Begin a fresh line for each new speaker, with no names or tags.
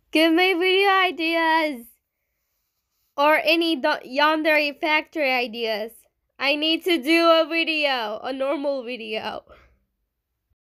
Give me video ideas or any yandere factory ideas. I need to do a video, a normal video.